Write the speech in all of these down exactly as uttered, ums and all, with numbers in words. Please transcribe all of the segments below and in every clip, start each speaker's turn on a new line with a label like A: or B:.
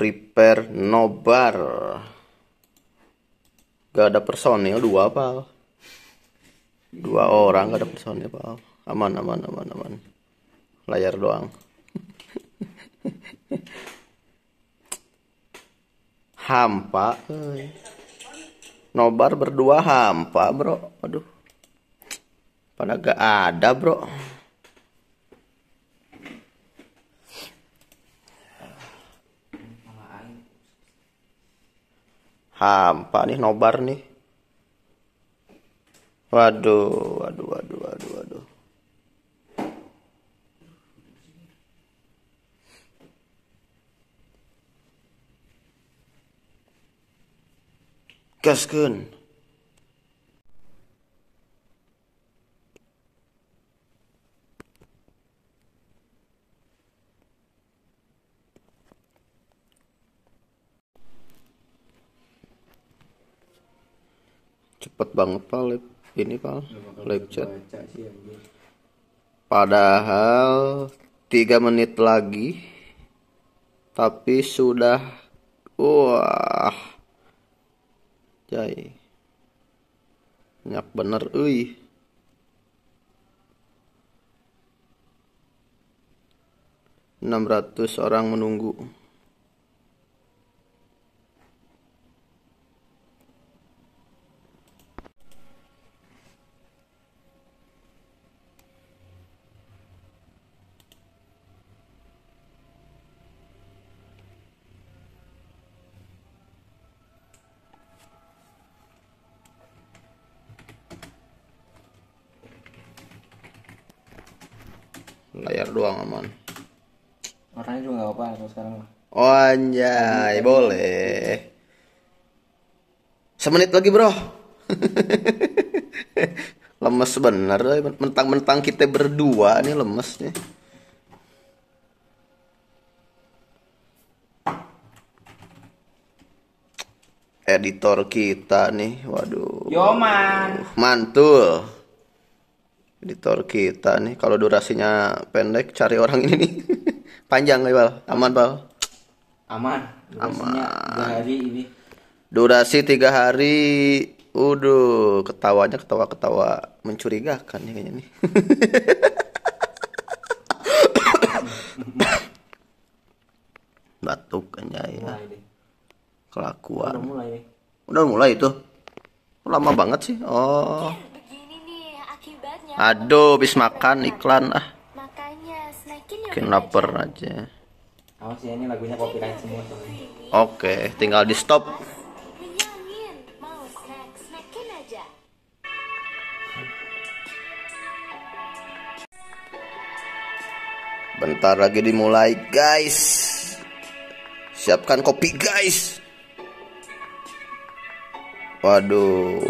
A: prepare nobar. Gak ada personil, dua pal. Dua orang gak ada personil pal. Aman aman aman aman. Layar doang. Hampa. Nobar berdua hampa bro. Aduh. Pada gak ada bro. Hampa nih nobar nih. Waduh, waduh, waduh, waduh, waduh. Gaskeun. Cepet banget pal ini pal live chat. Padahal tiga menit lagi, tapi sudah wah jai banyak bener euy. enam ratus orang menunggu. Layar doang aman.
B: Orangnya juga nggak apa-apa kalau sekarang mah.
A: Oh anjay, boleh. Semenit lagi bro. Lemes bener, mentang-mentang kita berdua nih lemes nih. Editor kita nih, waduh.
B: Yoman.
A: Mantul. Editor kita nih, kalau durasinya pendek cari orang ini nih. Panjang ya, Bal? Aman, Bal?
B: Aman. Durasinya tiga hari ini.
A: Durasi tiga hari. Udah, ketawanya ketawa-ketawa mencurigakan nih kayaknya nih. Batuk aja ya. Kelakuan.
B: Udah mulai nih.
A: Udah mulai itu. Lama banget sih. Oh. Aduh, habis makan iklan ah. Bikin lapar aja.
B: Awas ya, ini lagunya copyright semua.
A: Oke, tinggal di stop. Bentar lagi dimulai, guys. Siapkan kopi, guys. Waduh.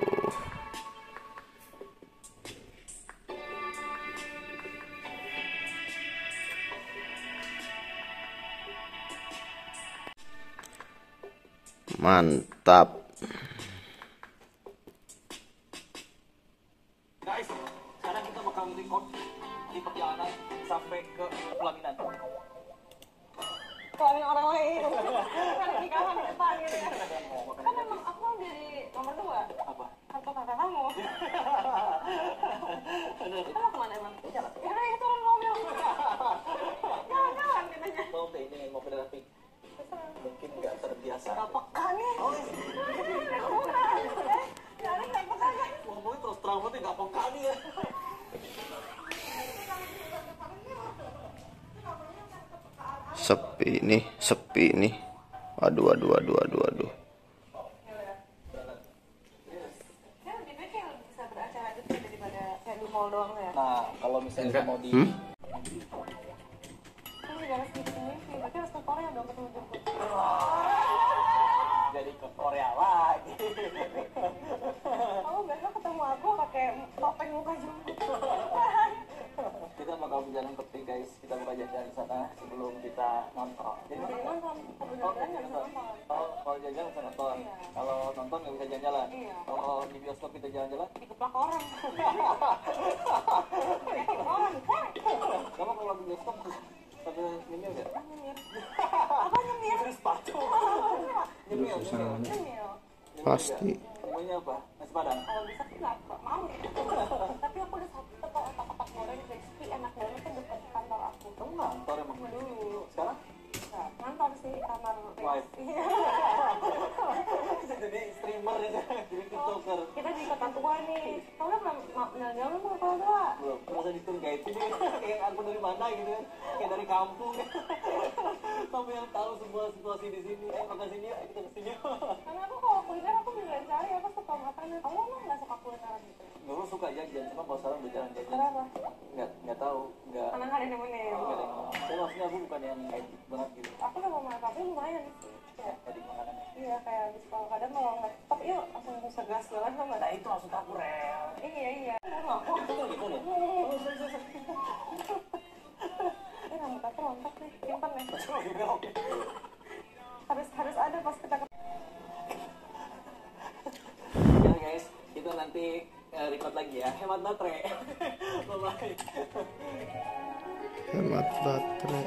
A: Mantap.
C: Guys, sekarang kita bakal record di perjalanan sampai ke pelaminan.
D: Pelaminan orang lain. Kan nikahan di depan gitu ya. Kan emang aku jadi nomor dua.
C: Apa?
D: Atau kakak kamu. Kita mau kemana emang? Jalan. Ya udah itu mobil. Jalan-jalan katanya.
C: Mau deh ini mau ke Rapik. Mungkin nggak terbiasa.
D: Gak peka nih.
C: Oh, iya.
D: Jalan gak peka nih.
C: Ngomongin terus terang banget nggak peka nih ya.
A: Sepi nih, sepi nih. Aduh, aduh, aduh, aduh, aduh.
D: Ya lebih baik yang bisa beracara gitu daripada kayak di mall doang ya.
C: Nah, kalau misalnya mau di
A: Hmm?
D: Kan negara sedikit ini sih, berarti harus ke Korea dong ketemu jemput.
C: jadi ke Korea lagi.
D: Kamu besok ketemu aku pakai topeng muka jemput.
C: Kita bakal berjalan ke Pik, guys. Kita bakal jajan di sana sebelum kita nonton. Jadi
D: Jadi nonton, kalau
C: Oh,
D: jalan nggak bisa
C: nonton.
D: nonton.
C: Oh, kalau jajan bisa nonton.
D: Iya.
C: Kalau nonton nggak bisa jalan-jalan.
D: Iya.
C: Kalau di bioskop kita jalan-jalan.
D: Dikeplak orang. Dikeplak orang.
C: Kamu kalau di bioskop sambil minum nggak?
D: Nyengir. Apa nyemil?
C: Terus sepatu. Nyemil, nyemil.
D: Nyemil.
A: Pasti.
C: Namanya apa? Nasi Padang.
D: Kalau bisa sih nggak nggak mau. Tapi aku udah satu tempat otak-otak goreng crispy enak banget kan dekat kantor aku.
C: Kamu ngantor emang?
D: Dulu.
C: Sekarang?
D: Nggak, ngantor sih kamar.
C: Wife.
D: Iya.
C: Jadi streamer ya, jadi tiktoker.
D: Kita di kota tua nih. Kamu udah meninggal belum kota tua?
C: Belum, merasa ditun kayak itu nih, kayak aku dari mana gitu kan, kayak dari kampung. Kamu yang tahu semua situasi di sini, eh makan sini, ayo kita kesini.
D: Karena aku kalau kuliner aku beneran cari, aku suka makanan. Kamu emang nggak suka kulineran gitu?
C: Dulu suka jajan, cuma kalau sekarang udah jarang jajan.
D: Kenapa?
C: Nggak, nggak tahu, nggak.
D: Karena nggak ada nemenin.
C: Nggak ada yang mau. Saya maksudnya aku bukan yang edik banget gitu.
D: Aku udah mau makan, tapi lumayan sih. Ya.
C: Tadi makanannya.
D: Iya kayak habis kalau kadang kalau nggak stop yuk langsung segas banget sama
C: Nah itu maksud aku rel.
D: iya iya nggak kok
C: Itu gitu nih.
D: ini rambut aku rontok nih simpan nih
C: Oh, gitu, oke.
D: harus harus ada pas kita
C: Ya guys, kita nanti eh, record lagi ya. Hemat baterai. Bye bye.
A: Hemat baterai.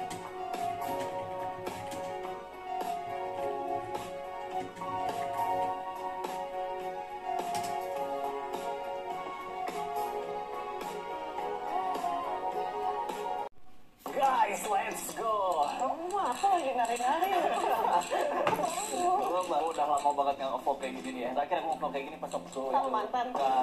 C: Guys, let's go.
D: kamu mah apa lagi nari-nari
C: Gue baru udah lama banget nggak nge-vlog kayak gini nih ya. Terakhir aku nge-vlog kayak gini pas waktu itu.
D: Sama mantan.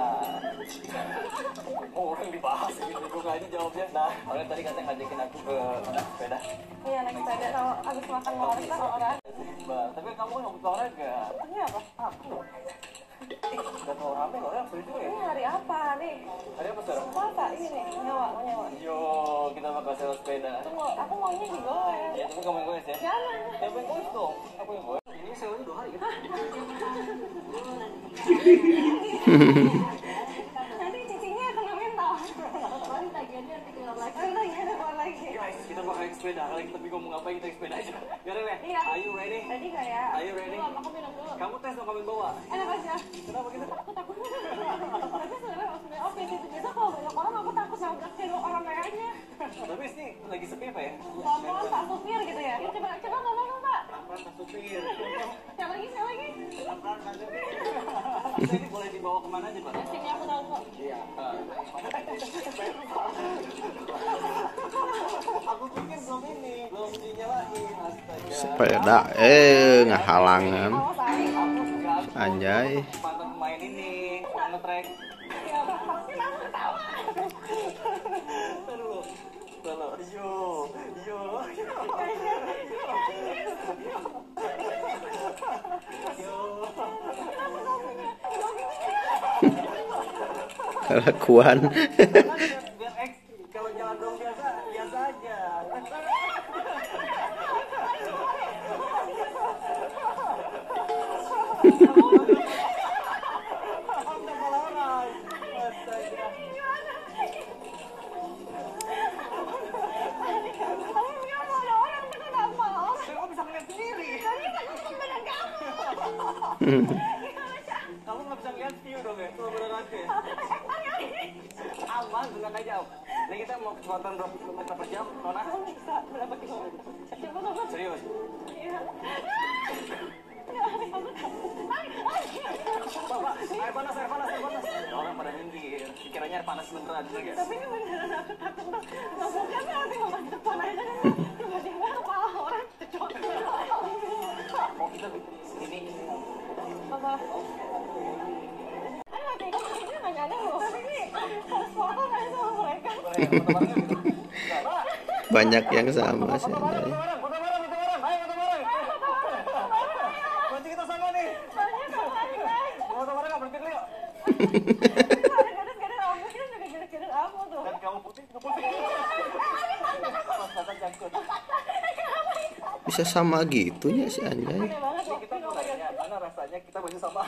C: Nah, orang dibahas gitu. Gue nggak aja jawabnya. Nah, orang tadi katanya ngajakin aku ke mana sepeda.
D: iya naik sepeda kalau habis makan ngeluarin kan orang
C: Bah, tapi kamu yang butuh olahraga.
D: ini apa aku
C: Udah terlalu rame kok ya, seru juga ya.
D: ini hari apa nih
C: Hari apa sekarang?
D: apa ini nih nyawa mau nyawa
C: Yo, kita bakal sewa sepeda.
D: tunggu aku maunya di goes
C: Ya, tapi kamu yang goes ya.
D: jangan
C: Ya, yang goes dong. Aku yang goes. Ini sewanya dua hari kan?
D: nanti cicinya kena mental nanti tagihannya nanti keluar lagi nanti tagihannya keluar lagi
C: Guys, kita bakal naik sepeda. Kali kita bingung mau ngapain, kita naik sepeda aja. Gak ya?
D: Iya.
C: Are you ready?
D: Tadi kayak
C: Are you ready?
D: belum aku minum dulu
C: Kamu tes dong, kamu yang bawa.
D: enak aja
C: Kenapa gitu?
D: takut takut tapi sebenarnya maksudnya oke sih biasa kalau banyak orang aku takut nabrak cendol orang kayaknya
C: Tapi sih lagi sepi apa ya?
D: pelan-pelan pak supir gitu ya ya coba coba ngomong dong pak
C: Pelan-pelan Pak supir.
D: siapa lagi siapa lagi
C: Pelan-pelan Pak supir. Ini boleh dibawa kemana aja Pak?
D: ya sini aku tahu kok
C: Iya. Aku pikir belum ini, belum dinyalain. Astaga.
A: Sepeda eh ngehalangan.
D: awas Ari
C: Aku juga
A: Anjay.
C: mantan pemain ini, pemain nge-track.
D: ya pasti kamu ketawa
C: Ntar dulu. Dulu. Yo, yo, yo. Yo.
A: Kelakuan.
C: Biar X kalau jalan dong biasa, biasa aja. Udah malah orang. Astaga.
D: kamu bilang mau ada orang itu kenapa orang
C: Saya kok bisa ngeliat sendiri?
D: tadi kan temenan kamu
C: Kamu nggak bisa ngeliat view dong ya? Kalau beneran ya? Aman, tenang aja. Om. Ini kita mau kecepatan berapa kilometer per jam, Nona?
D: kamu bisa berapa kilometer coba coba
C: Serius?
D: iya
C: Pak, Pak, air panas, air panas, air panas. Orang pada minggir, pikirannya air panas beneran, bener gak?
D: tapi ini beneran aku takut tuh nggak mungkin nanti mau depan aja tiba-tiba kepala orang cocok
C: Oh, kita ini
D: apa kan mati kan ini nggak nyadar loh tapi ini harus foto nggak sama mereka
C: boleh ya, foto bareng gitu. Enggak, Pak.
A: Banyak yang sama sih.
C: Foto bareng,
A: Anjay.
C: foto bareng, foto bareng, foto bareng. Ayo foto bareng. Kunci kita sama nih.
D: soalnya kalau lagi guys
C: Foto bareng nggak berpikir yuk.
D: ada garis-garis rambut kita juga garis-garis apa tuh
C: Dan kamu putih, kamu putih. Pas jangkut.
A: Bisa sama gitunya sih anjay.
D: aneh banget
C: Ini
D: loh
C: kita mau nanya, mana rasanya kita baju sama.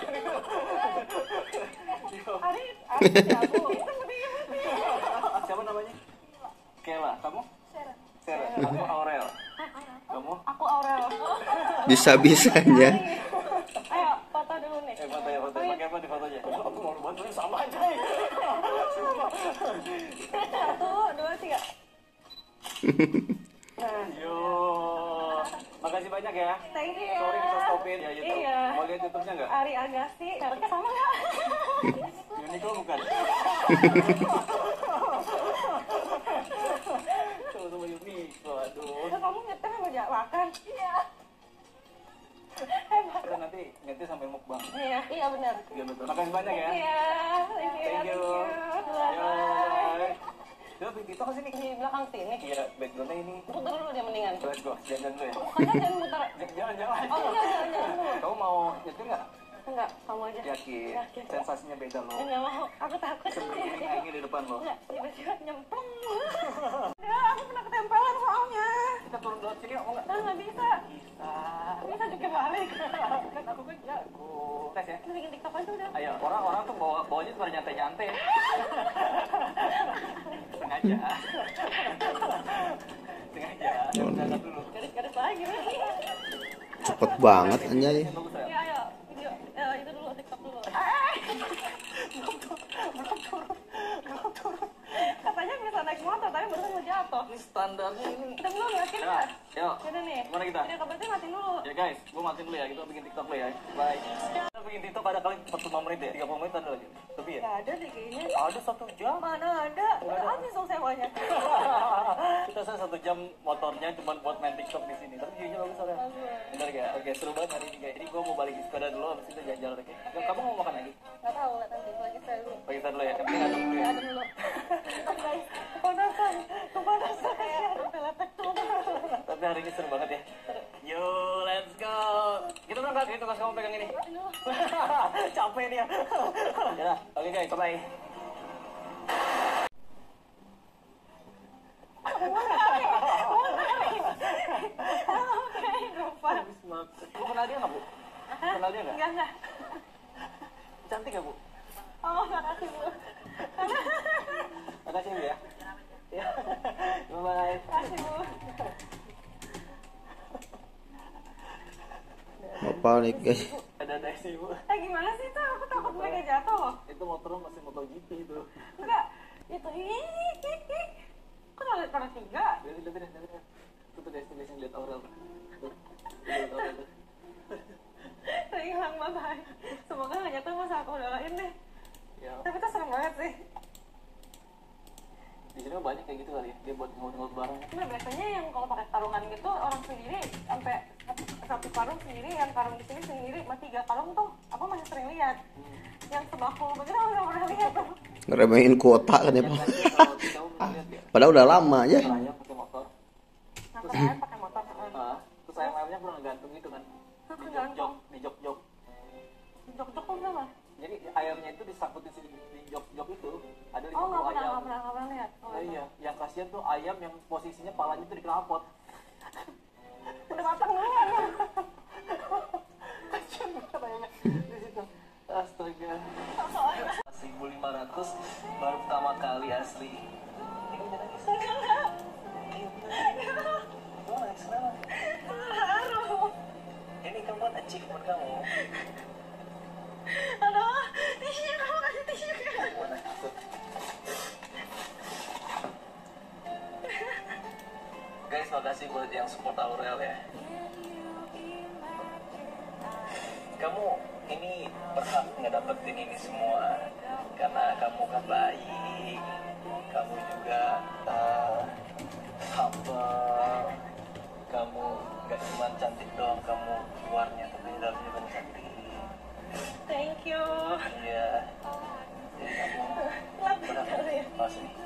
D: Ari Ari jago itu putih putih
C: Siapa namanya? Kela. Kamu?
D: Sarah
C: Sarah. Aku Aurel. Kamu?
D: aku Aurel
A: Bisa-bisanya.
D: ayo foto dulu nih
C: Eh, foto ya, foto. Pakai apa di fotonya? Aku mau bantuin sama aja.
D: satu dua tiga nah
C: Yo. ya.
D: Thank you.
C: Sorry kita stopin ya YouTube.
D: Iya.
C: Mau lihat YouTube-nya nggak?
D: Ari Agassi, mereknya sama nggak?
C: Uniqlo bukan? Sama-sama Uniqlo, aduh.
D: Terus kamu nyetir sama ja- makan? Iya. Hebat.
C: Kita nanti ganti sampai mukbang.
D: Iya, iya benar.
C: Iya betul. Makasih banyak ya.
D: Iya, thank you.
C: Thank you.
D: Bye.
C: Coba bikin TikTok sini.
D: Di belakang sini.
C: Iya, background-nya ini.
D: Putar dulu dia mendingan.
C: Let's go, jalan dulu ya.
D: Bukannya jangan putar.
C: Jangan, jangan.
D: Oh, enggak, jangan, jangan dulu.
C: Kamu mau nyetir nggak?
D: Enggak, kamu aja.
C: Yakin.
D: Yakin.
C: Sensasinya beda loh.
D: Enggak mau, aku takut.
C: Seperti ini di depan loh.
D: Enggak, tiba-tiba nyemplung. Ya, aku pernah ketempelan soalnya.
C: Kita turun dulu sini, mau nggak?
D: Nah, nggak bisa.
C: Bisa.
D: Bisa juga balik.
C: Kan aku kan jago. Tes ya.
D: Kita bikin tiktokan tuh udah.
C: Ayo, orang-orang tuh bawa bawanya cuma nyantai-nyantai. Sengaja. Sengaja. Jangan dulu.
D: Garis-garis lagi.
A: Cepet banget anjay.
C: Bagus ya.
D: Ya, ayo. Video, eh, itu dulu, tiktok dulu. Katanya bisa naik motor, tapi baru mau jatuh.
C: Ini standarnya ini.
D: Kita belum yakin
C: Ya,
D: nggak?
C: yuk.
D: Yaudah nih.
C: Kemana kita?
D: Video kabarnya matiin dulu.
C: Ya guys, gua matiin dulu ya. Kita bikin TikTok dulu ya. Bye. Kita bikin TikTok ada kali empat puluh lima menit ya. tiga puluh menit ada lagi. Lebih ya?
D: Nggak ada deh kayaknya.
C: Ada satu jam.
D: Mana ada? Habis dong sewanya.
C: Kita saya satu jam motornya cuma buat main TikTok di sini. Tapi videonya bagus soalnya. Bener gak? Oke, seru banget hari ini guys. Jadi gua mau balik ke sepeda dulu, habis itu jalan-jalan lagi. Ya, kamu mau makan lagi?
D: Nggak tahu lah nanti lagi saya dulu.
C: Bagi kita dulu ya. Yang penting adem dulu ya.
D: Ada dulu. Guys, kepanasan, kepanasan ya. Teletek tuh.
C: Tapi hari ini seru banget ya. Yo, let's go. Kita berangkat. Ini tugas kamu pegang ini. Capek nih ya. Ya, oke guys, bye. Lu kenal dia nggak bu? Kenal dia nggak?
D: Enggak, enggak.
C: Cantik ya bu?
D: Oh, makasih Bu.
C: Makasih bu ya. Ya, bye bye.
D: Makasih Bu.
A: Mau panik guys.
C: Ada ada sih bu.
D: Eh gimana sih tuh? Aku takut mereka jatuh loh.
C: Itu motornya masih MotoGP itu.
D: Enggak. Itu ih, ih, ih. Kok nggak lihat orang tiga?
C: Lihat lihat lihat lihat. Itu tuh destination lihat Aurel. Tuh. Tuh, lihat Aurel tuh.
D: Hilang bye. Semoga nggak jatuh masa aku doain deh.
C: Ya,
D: Tapi itu serem banget sih.
C: di sini banyak kayak gitu kali ya. Dia buat ngot-ngot barang.
D: Nah biasanya yang kalau pakai karungan gitu orang sendiri sampai satu, satu karung sendiri, yang karung di sini sendiri, sama tiga karung tuh aku masih sering lihat. Yang sembako begitu aku nggak pernah lihat tuh.
A: Ngeremehin kuota kan ya Pak.
C: Kalau kamu pernah lihat ya?
A: Padahal udah lama ya.
C: Ayam pakai motor.
D: Nah saya pakai motor.
C: Ah, terus ayam-ayamnya pernah gantung gitu kan? Di jok-jok, di jok-jok.
D: Jok-jok tuh berapa?
C: Jadi ayamnya itu disangkutin di, di jok-jok itu. Ada lima
D: Oh nggak
C: puluh
D: pernah,
C: ayam.
D: nggak pernah, nggak pernah lihat. Oh,
C: Oh iya, yang kasihan tuh ayam yang posisinya palanya tuh di knalpot.
D: udah matang duluan.
C: Kasihan banget ayamnya di situ. Astaga. seribu lima ratus baru pertama kali asli. Ini udah nangis. Ayo, bener. Kamu nangis kenapa?
D: Haru.
C: Ini kan buat achievement kamu.
D: Aduh, tisu kamu kasih tisu.
C: Mana? Tuh. Guys, makasih buat yang support Aurel ya. Kamu ini berhak ngedapetin ini semua karena kamu kan baik, kamu juga uh, humble, kamu gak cuma cantik doang, kamu luarnya tapi dalamnya kamu cantik.
D: Thank you.
C: Iya, jadi kamu
D: Lap
C: berhak
D: kali ya.
C: masuk